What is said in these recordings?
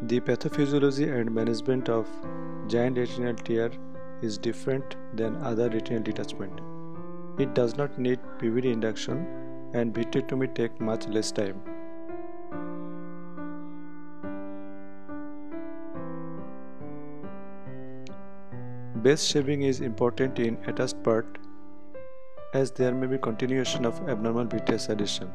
The pathophysiology and management of giant retinal tear is different than other retinal detachment. It does not need PVD induction and vitrectomy take much less time. Base shaving is important in attached part as there may be continuation of abnormal vitreous adhesion.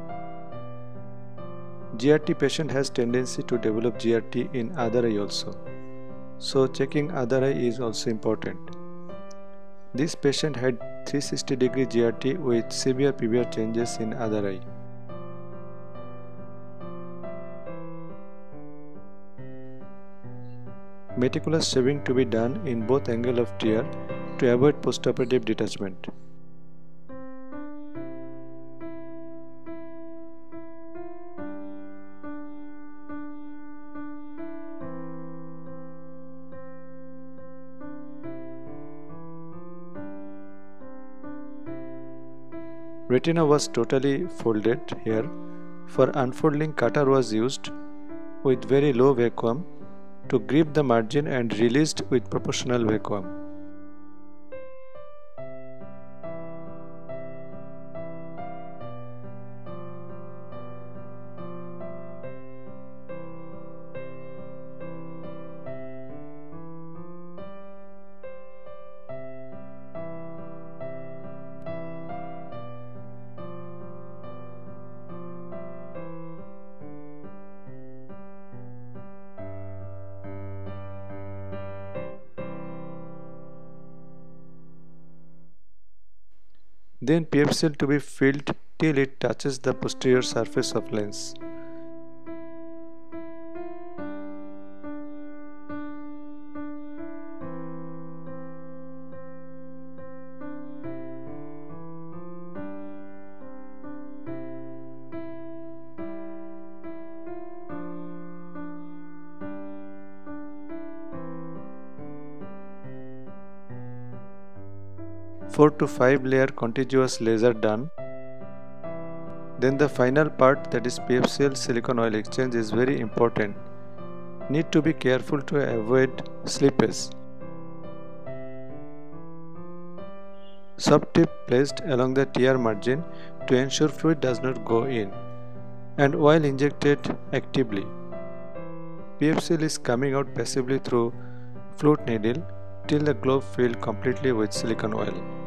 GRT patient has tendency to develop GRT in other eye also. So checking other eye is also important. This patient had 360-degree GRT with severe PVR changes in other eye. Meticulous shaving to be done in both angle of tear to avoid postoperative detachment. Retina was totally folded here. For unfolding, cutter was used with very low vacuum to grip the margin and released with proportional vacuum. Then PFCL to be filled till it touches the posterior surface of lens. Four to 5 layer contiguous laser done. Then the final part, that is PFCL silicone oil exchange, is very important. Need to be careful to avoid slippage. Soft tip placed along the tear margin to ensure fluid does not go in, and oil injected actively. PFCL is coming out passively through flute needle till the globe filled completely with silicone oil.